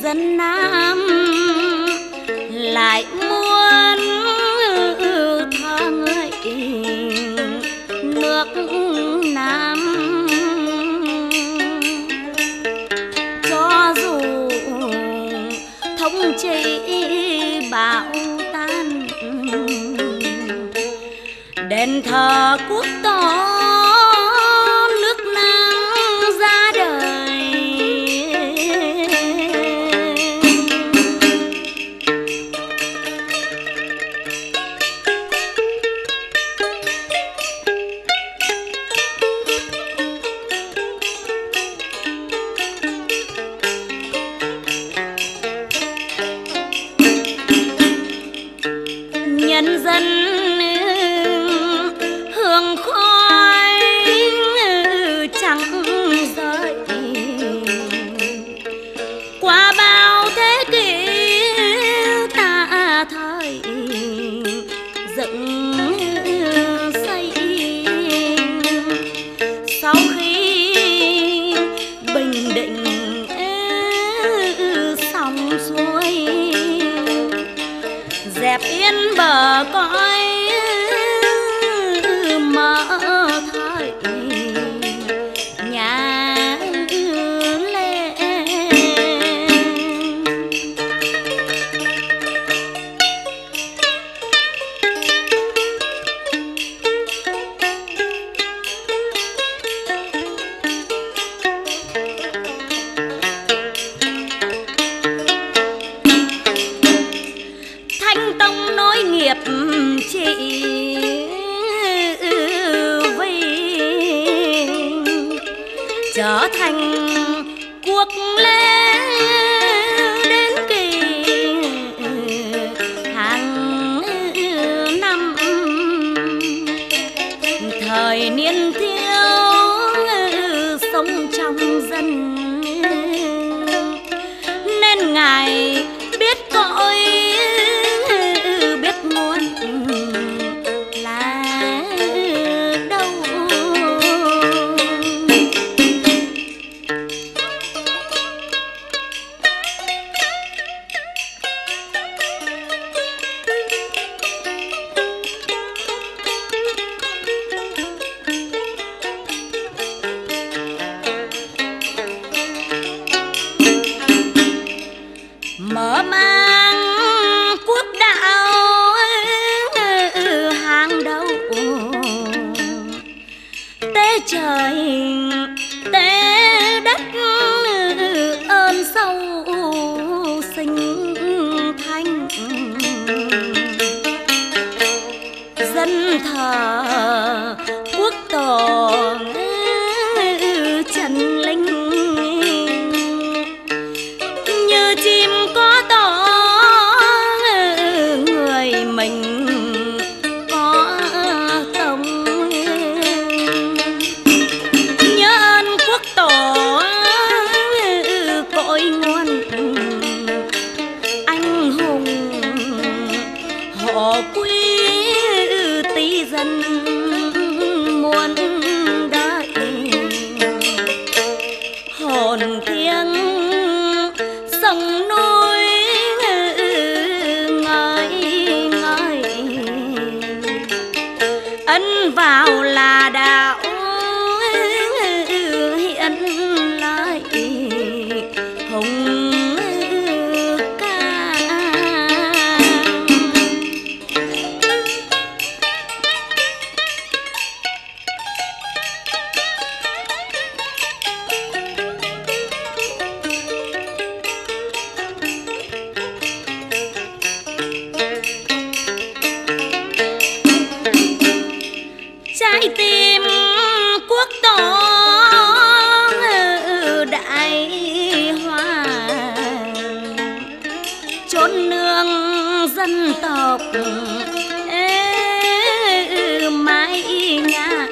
dân Nam lại muốn thơ người nước Nam. Cho dù thống trị bão tan, đền thờ quốc tổ nước Nam ra đời. Nhân dân hương khói chẳng rơi, qua bao thế kỷ ta thời dựng xây. Sau khi bình định xong xuôi, dẹp yên bờ cõi mở thời nhà Lê. Thanh Tông nối nghiệp chị trở thành quốc lễ đến kỳ hàng năm. Thời niên thiếu sống trong dân, nên ngài biết cõi biết nguồn là đâu. Mở mang quốc đạo hàng đầu, tế trời tế đất ơn sâu sinh thanh. Dân thờ quốc tổ Trần Linh, như chim có tổ người mình có tông. Nhớ ơn quốc tổ cội nguồn anh hùng, họ quý tí dân muôn đời. Hồn thiêng sông núi ngời ngời, ân vào là đạo hiện lại hùng ca. Trái tim quốc tổ đại hoa, chốn nương dân tộc mái nhà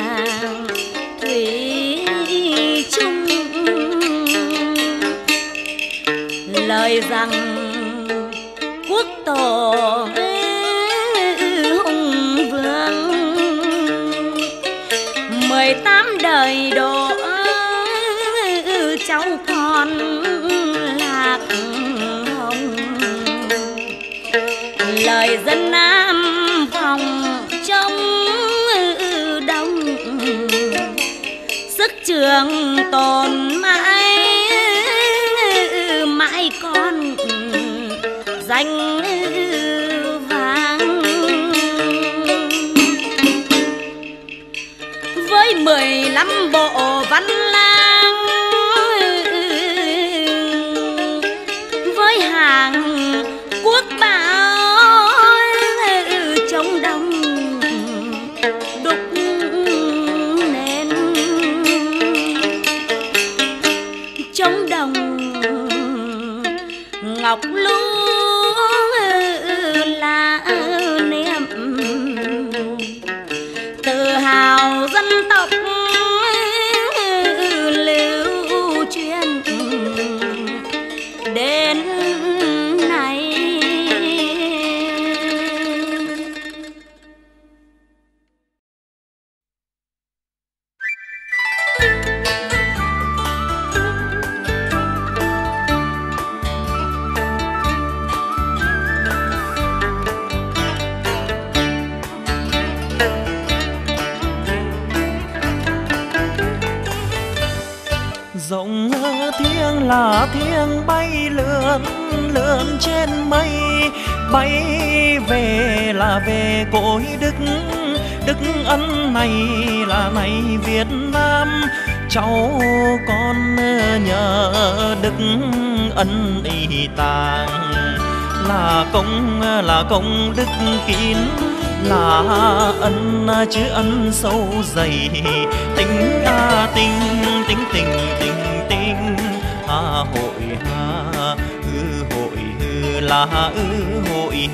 thủy chung. Lời rằng quốc tổ hùng vương 18 đời độ cháu con lạc lời dân Nam vòng trong đông, sức trường tồn mãi mãi còn danh vang. Với 15 bộ văn lang, với hàng quốc bảo chống đông đúc nên chống đồng ngọc lúa là niềm tự hào dân tộc lưu truyền đến nay. Rộng thiêng là thiêng bay lượn lượn trên mây, bay về là về cội Đức. Đức ân này là này Việt Nam, cháu con nhờ Đức ân y tàng. Là công đức kín, là ân chứ ân sâu dày. Tình tình tình tình tình tình hội hội là hội.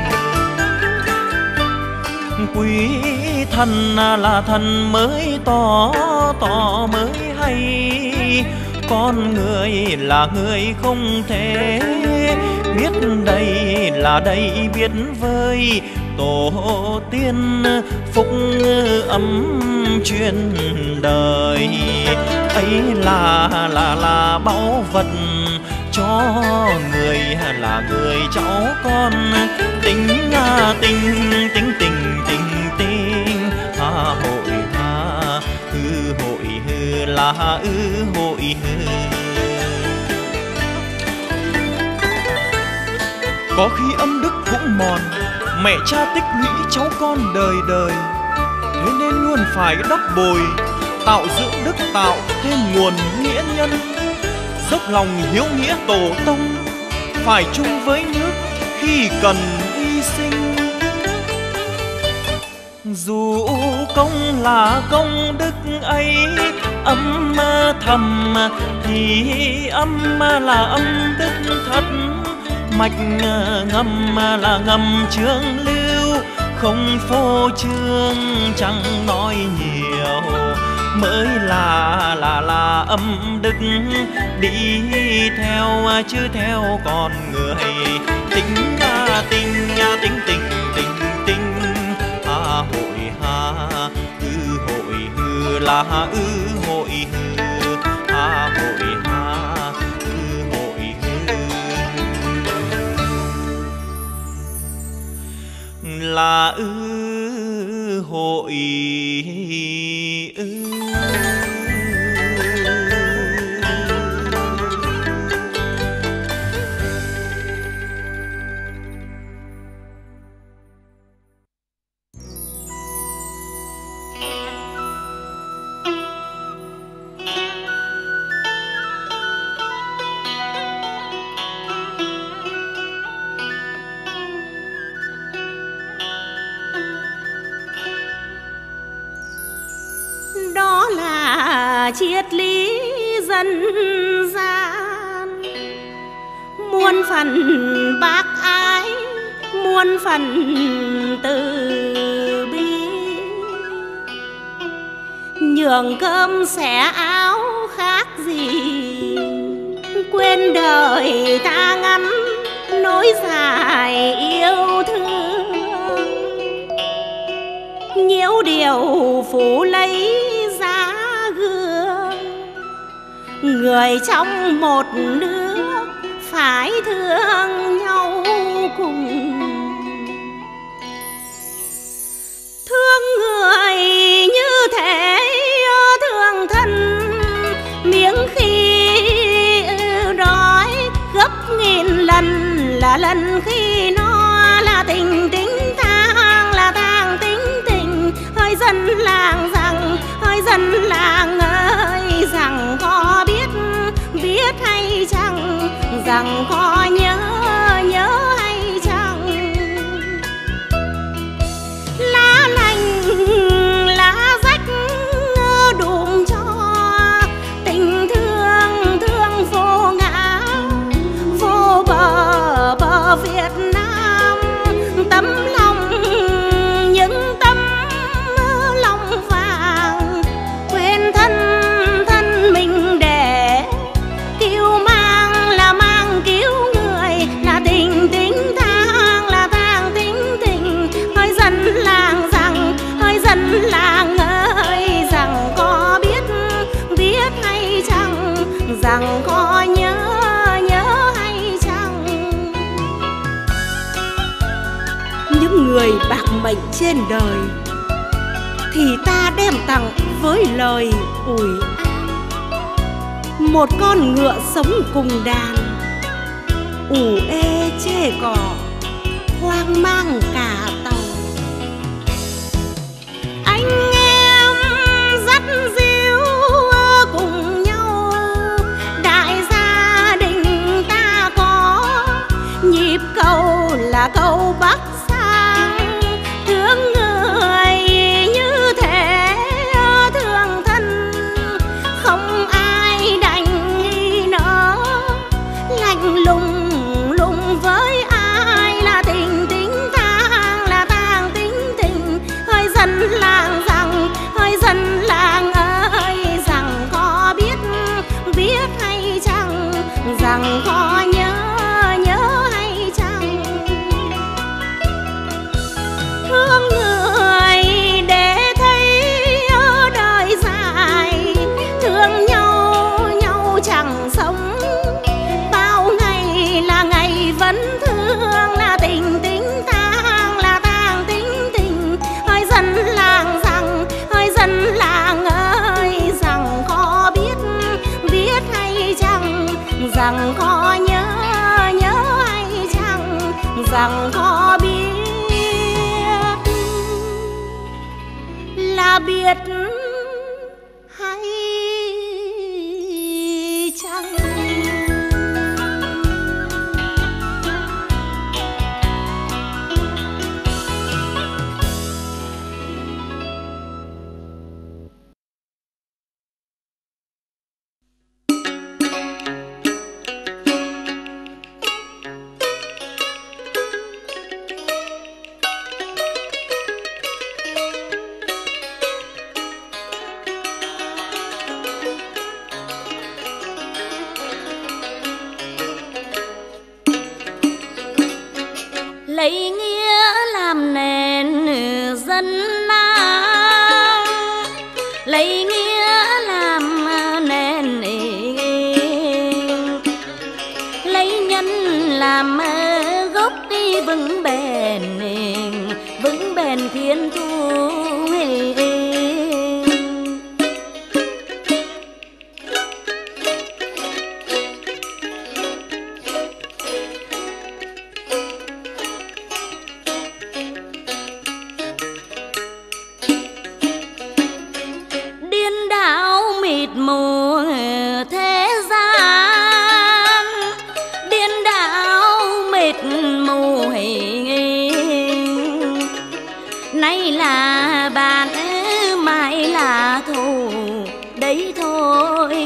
Quý thần là thần mới tỏ mới hay, con người là người không thể biết đây là đây biết vơi. Tổ tiên phúc ấm truyền đời, ấy là báu vật cho người, là người cháu con. Tình tình tình tình tình tình hội là hội. Có khi âm đức cũng mòn, mẹ cha tích lũy cháu con đời đời, thế nên luôn phải đắp bồi, tạo dưỡng đức, tạo thêm nguồn nghĩa nhân. Dốc lòng hiếu nghĩa tổ tông, phải chung với nước khi cần hy sinh. Dù công là công đức ấy, âm thầm thì âm là âm đức thật. Mạch ngầm là ngầm chương lưu, không phô trương chẳng nói nhiều. Mới là âm đức đi theo chứ theo con người. Tình tình tình tình tình tình hội hội là hội hội là hội. Đó là triết lý dân gian, muôn phần bác ái, muôn phần từ bi. Nhường cơm xẻ áo khác gì, quên đời ta ngắn nối dài yêu thương. Nhiễu điều phủ lấy giá gương, người trong một nước phải thương nhau cùng. là lần khi nó là tình tính thang, là thang tính tình. Hỡi dân làng rằng, hỡi dân làng ơi, rằng có biết hay chăng, rằng có nhớ hay chăng. Lá lành lá rách đùm cho tình thương thương vô ngã, vô bờ Việt Nam. Tấm lòng những tấm lòng vàng, quên thân mình để cứu mang, là mang cứu người, là tình tính thang, là thang tính tình. Hỡi dân làng rằng, hỡi dân làng ơi, rằng có biết hay chăng, rằng có nhớ hay chăng. Những người bạc mệnh trên đời thì ta đem tặng với lời ủi an. Một con ngựa sống cùng đàn, ủ ê chê cỏ, hoang mang cả tàu. Anh em dắt díu cùng nhau, đại gia đình ta có nhịp cầu là cầu Bắc sang. Thương người như thế thương thân, không ai đành nghi nỡ, lạnh lùng với ai, là tình tính thang, là thang tính tình. Hỡi dân làng rằng, hỡi dân làng ơi, rằng có biết hay chăng, rằng có nhớ hay chăng. Thương người để thấy ở đời dài, thương nhau chẳng sống bao ngày, là ngày vẫn thương, là tình tính thang, là thang tính tình. Hỡi dân làng rằng, hỡi dân làng ơi, rằng có biết hay chăng, rằng có nhớ hay chăng, rằng có biết là biết hay chăng. Lấy nghĩa làm nền dân nam, lấy nghĩa làm nền, lấy nhân làm gốc đi vững bền thiên thu. Mịt mù thế gian, điên đảo mịt mù nay là bạn mai là thù đấy thôi.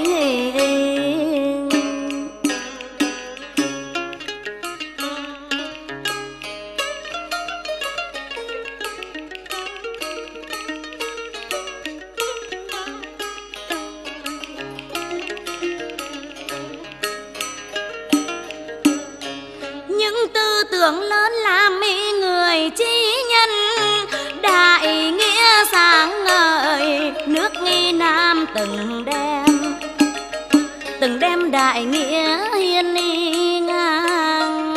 Tưởng lớn làm mỹ người chi nhân, đại nghĩa sáng ngời nước nghi Nam từng đem đại nghĩa hiên y ngang.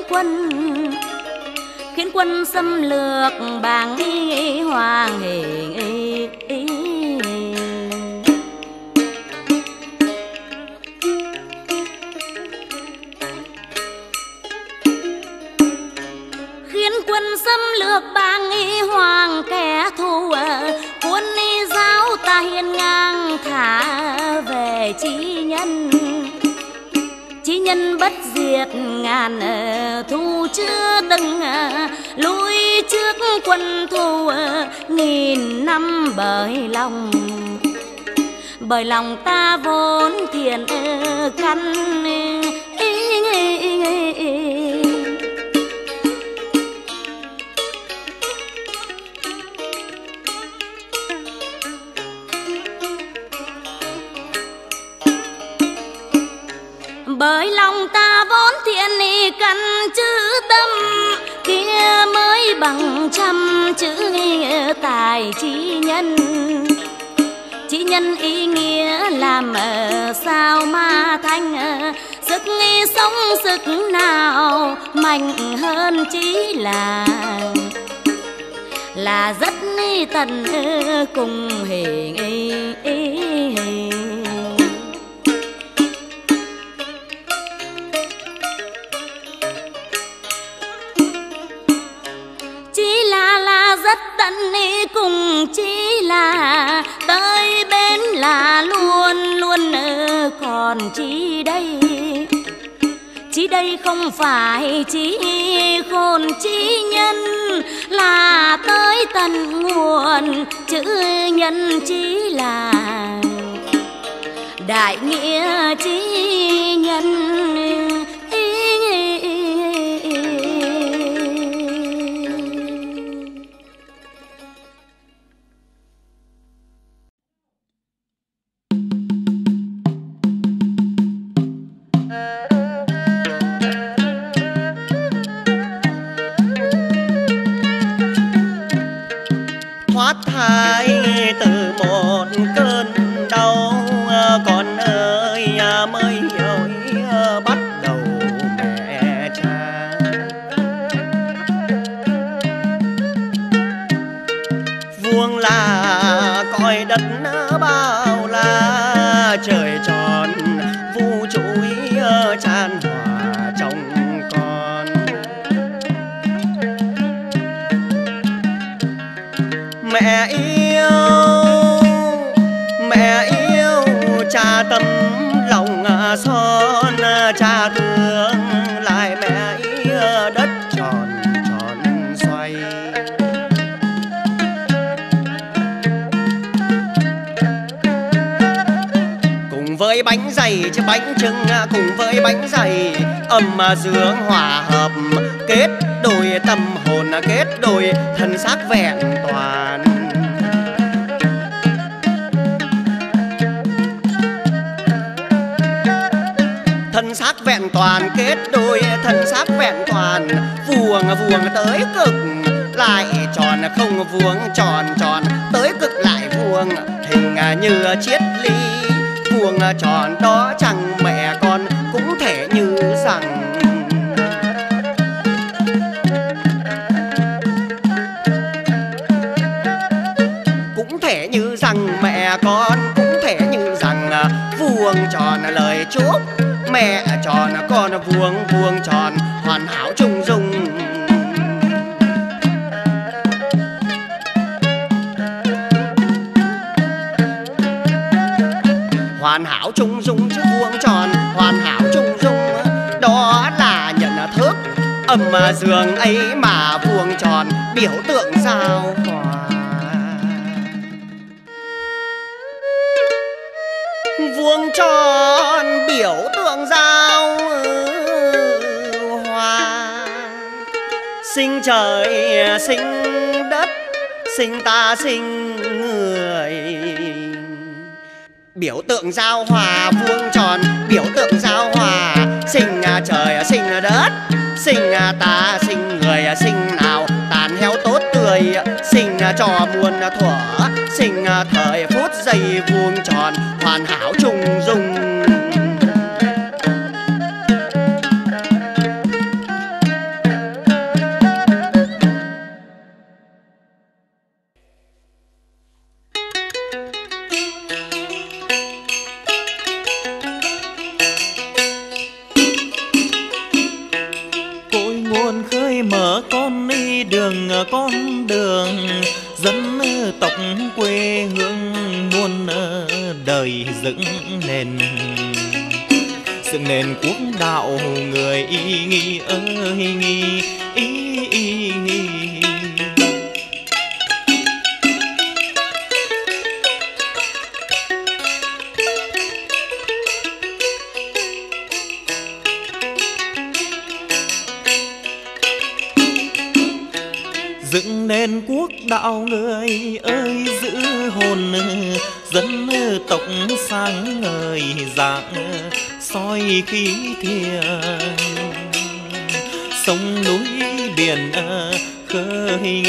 quân, khiến quân xâm lược bàng hoàng khiến quân xâm lược bàng hoàng kẻ thù quân giáo ta hiên ngang thả về chí nhân. Chí nhân bất diệt ngàn thu chưa từng lui trước quân thù nghìn năm bởi lòng ta vốn thiện căn. Bởi lòng ta vốn thiện căn chữ tâm, kia mới bằng trăm chữ tài chí nhân. Chí nhân ý nghĩa làm sao mà thành sức sống sức nào mạnh hơn chí là rất tận cùng hình. Rất tận cùng chỉ là tới bên là luôn luôn còn chỉ đây không phải chỉ khôn chí nhân, là tới tận nguồn chữ nhân chỉ là đại nghĩa chí nhân. Thai từ một cơn đau, con ơi mới ơi bắt đầu mẹ cha. Vuông là cõi đất bao la, trời tròn vũ trụ tràn hòa trong con. Mẹ yêu cha tấm lòng son, cha thương lại mẹ yêu đất tròn tròn xoay. Cùng với bánh dày chứ bánh trưng, cùng với bánh dày âm dương hòa hợp, kết đôi tâm hồn, kết đôi thân xác vẹn toàn. Thân xác vẹn toàn, kết đôi thân xác vẹn toàn. Vuông tới cực lại tròn, không vuông tròn tròn tới cực lại vuông, hình như triết lý. Vuông tròn đó chẳng mẹ con cũng thể như rằng mẹ con cũng thể như rằng vuông tròn lời chúc mẹ tròn con vuông tròn hoàn hảo trung dung. Hoàn hảo trung dung chứ vuông tròn hoàn hảo trung dung, đó là nhận thức âm dương ấy mà vuông tròn biểu tượng giao hòa. Vuông tròn biểu tượng giao hòa, sinh trời sinh đất sinh ta sinh người. Biểu tượng giao hòa vuông tròn biểu tượng giao hòa, sinh trời sinh đất sinh ta sinh người, sinh nào tàn heo tốt tươi, sinh cho muôn thuở sinh thời phút giây vuông tròn hoàn hảo trung dung. đời dựng nền quốc đạo người y nghi ơi nghi y. Dựng nền quốc đạo người ơi, giữ hồn dân tộc sáng ngời dạng soi khí thiêng. Sông núi biển khơi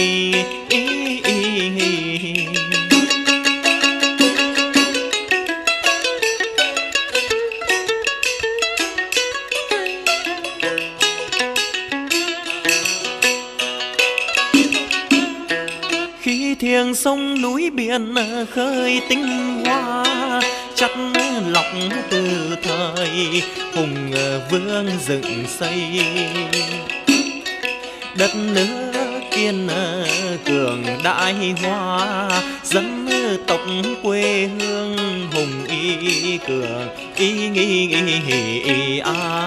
thiêng. Sông núi biển khơi tinh hoa chắc lọc từ thời hùng vương dựng xây. Đất nước kiên cường đại hoa dân tộc quê hương hùng y cường y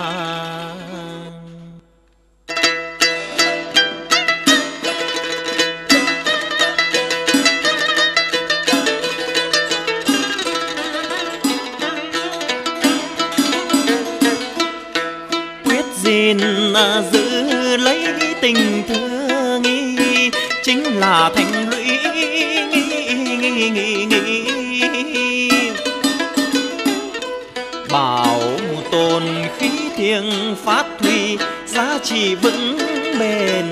gìn giữ lấy tình thương chính là thành lũy bảo tồn khí thiêng phát huy giá trị vững bền.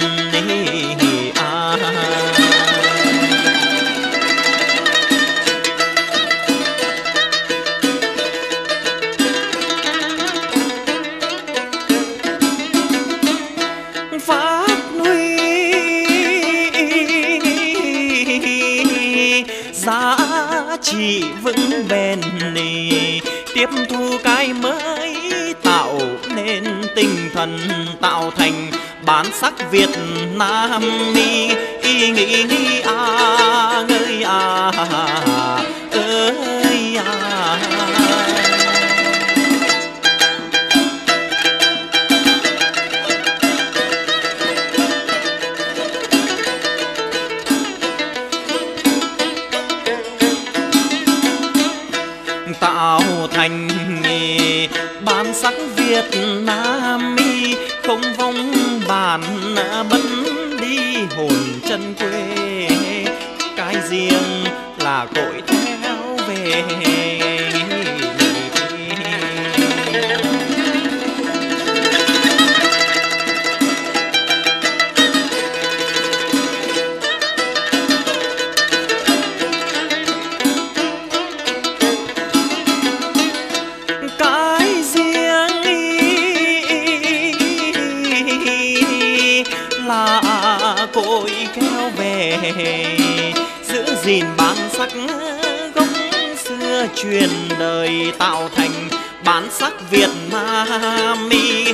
Chỉ vững bền tiếp thu cái mới tạo nên tinh thần tạo thành bản sắc Việt Nam ngơi tạo thành bản sắc Việt Nam không vong bản bất đi hồn chân quê. Cái riêng là cội theo về cội kéo về giữ gìn bản sắc gốc xưa truyền đời tạo thành bản sắc Việt Nam ơi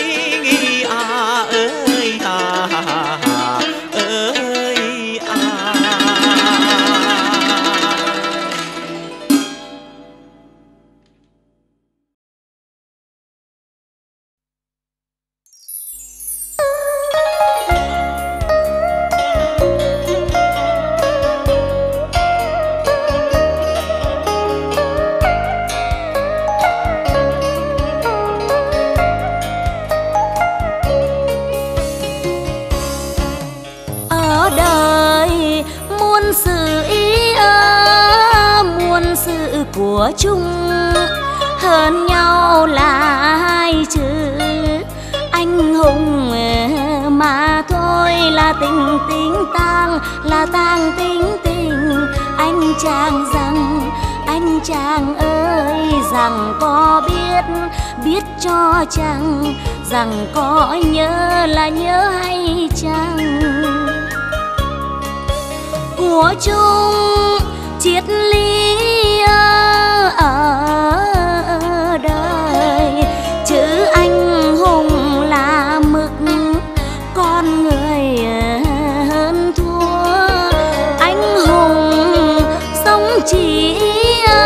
của chung hơn nhau là hai chữ anh hùng mà thôi, là tình tính tang, là tang tính tình. Anh chàng ơi rằng có biết cho chàng, rằng có nhớ là nhớ hay chăng. Của chung triết lý ở đời, chữ anh hùng là mực con người hơn thua. Anh hùng sống chỉ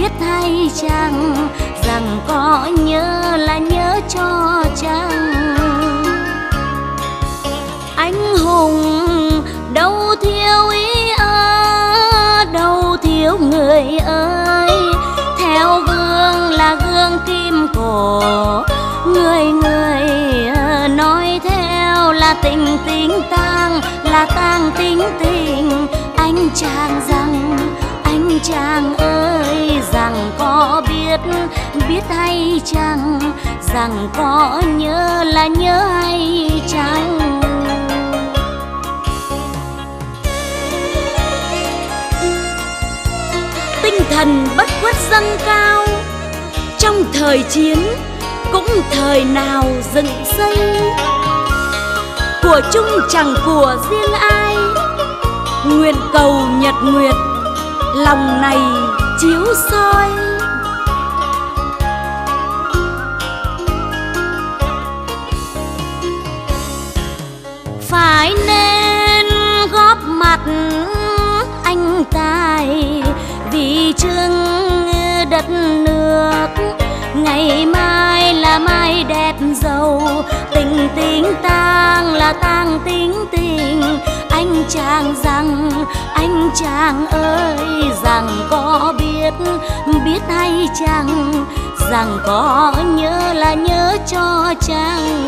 biết hay chăng rằng có nhớ là nhớ cho chăng. Anh hùng đâu thiếu ý ơ, đâu thiếu người ơi. Theo gương là gương kim cổ, người người nói theo là tình tính tang, là tang tính tình. Anh chàng rằng, anh chàng ơi, rằng có biết hay chăng rằng có nhớ là nhớ hay chăng. Tinh thần bất khuất dâng cao, trong thời chiến cũng thời nào dựng xây. Của chung chẳng của riêng ai, nguyện cầu nhật nguyệt lòng này chiếu soi. Phải nên góp mặt anh tài vì chương đất nước. Ngày mai là mai đẹp giàu, tình tính tang là tang tính tình. Anh chàng rằng, anh chàng ơi, rằng có biết hay chăng rằng có nhớ là nhớ cho chăng.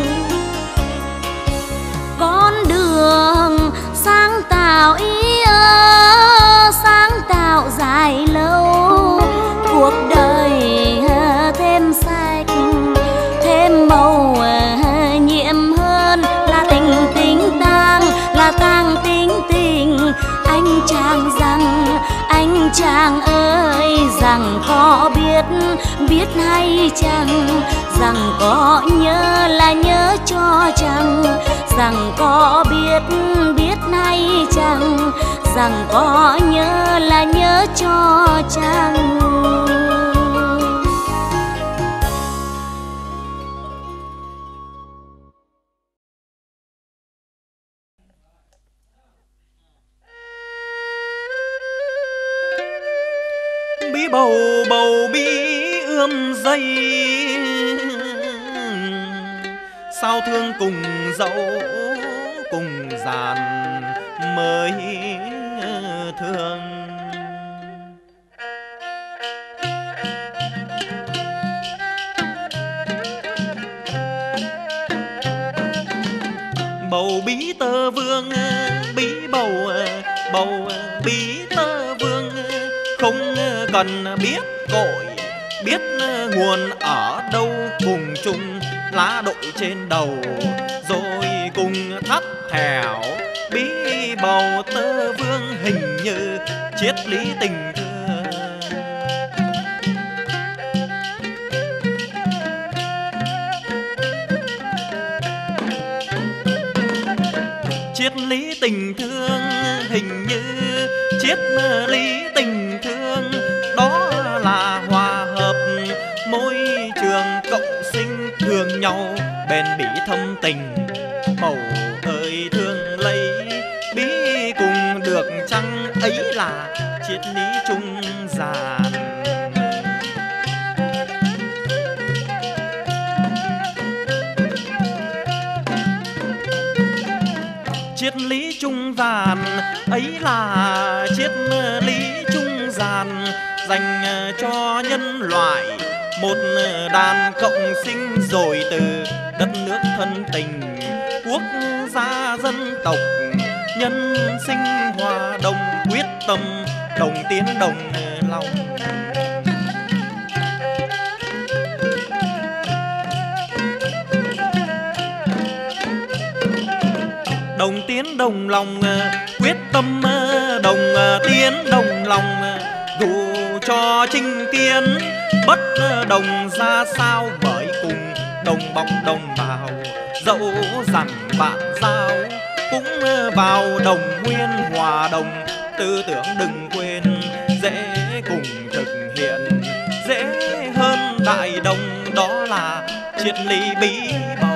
Con đường sáng tạo ý ơ, sáng tạo dài lâu. Cuộc đời thêm sạch, thêm màu nhiệm hơn là tình tính tang, là tang tính tình. Anh chàng rằng, anh chàng ơi, rằng có biết hay chăng rằng có nhớ là nhớ cho chăng. Rằng có biết hay chăng rằng có nhớ là nhớ cho chăng. Bí bầu bầu bí ươm dây, sao thương cùng dẫu cùng giàn mới thương. Bầu bí tơ vương, bí bầu bí tơ vương, không cần biết cội biết nguồn ở đâu, cùng chung lá đội trên đầu rồi cùng thắt thẻo. Bí bầu tơ vương hình như triết lý tình thương. Triết lý tình thương hình như triết lý tình thương, đó là hòa hợp môi trường cộng sinh thương nhau bền bỉ thâm tình. Bầu ơi thương lấy bí cùng được chăng, ấy là triết lý trung giàn. Triết lý trung giàn ấy là triết lý trung giàn, dành cho nhân loại một đàn cộng sinh rồi từ đất nước thân tình, quốc gia dân tộc nhân sinh hòa đồng, quyết tâm đồng tiến đồng lòng. Đồng tiến đồng lòng, quyết tâm đồng tiến đồng lòng. Dù cho chinh kiến bất đồng ra sao, bởi cùng đồng bọc đồng bào. Dẫu rằng bạn giao cũng vào đồng nguyên hòa đồng, tư tưởng đừng quên dễ cùng thực hiện, dễ hơn đại đồng, đó là triết lý bí bầu.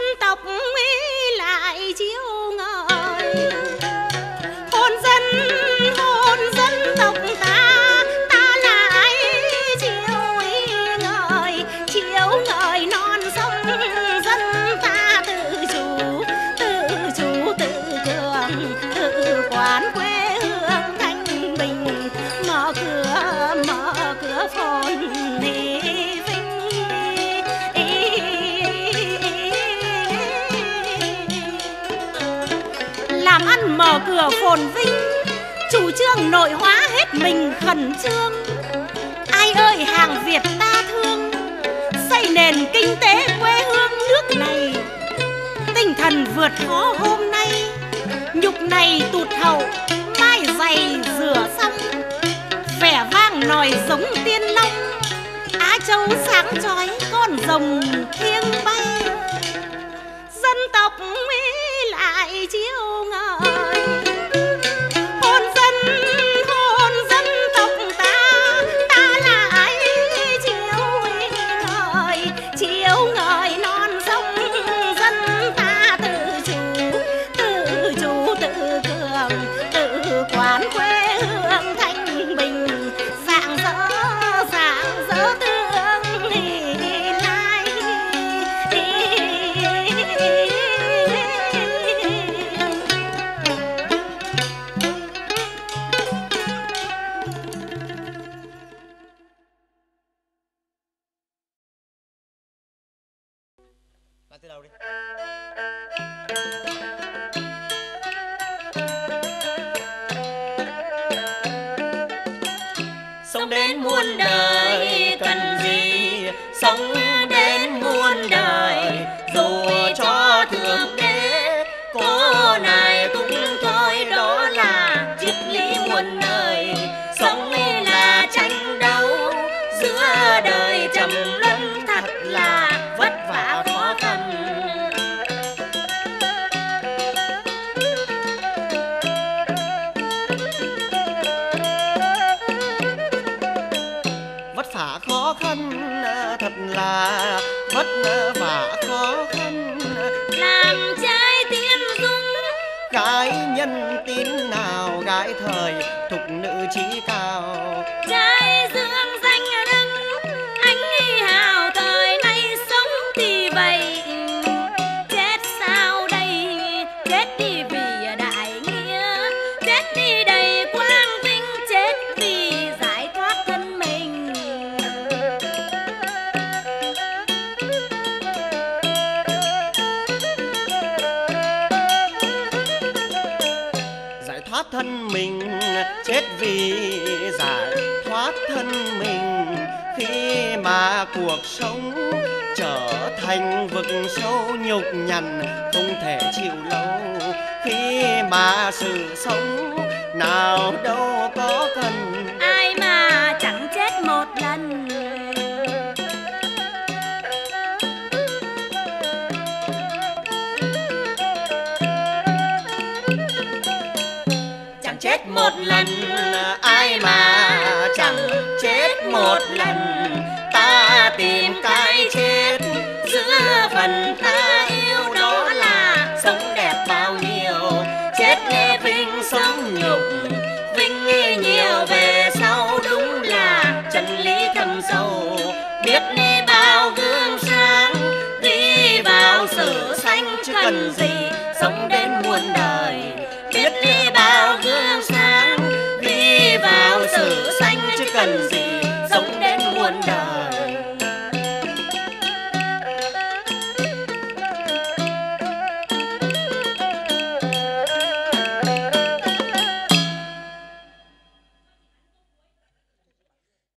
tộc lại chiếu ngời. Hôn dân tộc ta lại chiếu ngời non sông dân ta tự chủ tự cường, tự quản quê hương thanh bình, mở cửa phồn vinh. Làm ăn mở cửa phồn vinh, chủ trương nội hóa hết mình khẩn trương. Ai ơi hàng Việt ta thương, xây nền kinh tế quê hương nước này. Tinh thần vượt khó hôm nay, nhục này tụt hậu, mai giày rửa xong. Vẻ vang nòi giống tiên long, Á Châu sáng chói con rồng thiêng bay. Dân tộc lại chiếu ngời. Hôn dân tộc ta lại chiếu ngời non sông dân ta tự chủ tự cường, tự quản quê hương thanh bình, rạng rỡ tương lai. Lại từ đầu đi. Sống đến muôn đời cần gì, sống đến muôn đời dù cho thượng đế có này cũng thôi. Đó là triết lý muôn đời, sống là tranh đấu giữa đời trầm luân, thật là vất vả khó khăn. Vất vả khó khăn, thật là vất vả khó khăn. Làm trai tiên dung, Gái nhân tín nào, gái thời thục nữ trí cao. trai dương danh đấng, anh hào thời nay sống thì vậy. Chết sao đây, chết đi vì đại nghĩa, chết đi đầy quang vinh, chết vì giải thoát thân mình. Giải thoát thân mình, chết vì giải thoát thân mình. Khi mà cuộc sống trở thành vực sâu nhục nhằn không thể chịu lâu. Khi mà sự sống nào đâu có cần, Ai mà chẳng chết một lần. chẳng chết một lần. Ai mà chẳng chết một lần. Ta tìm cái chết giữa phần ta yêu, đó là sống đẹp bao nhiêu. Chết nghe vinh sống nhục, vinh nhiều về sau, đúng là chân lý thâm sâu. Biết đi bao gương sáng, đi vào sử xanh chứ cần gì sống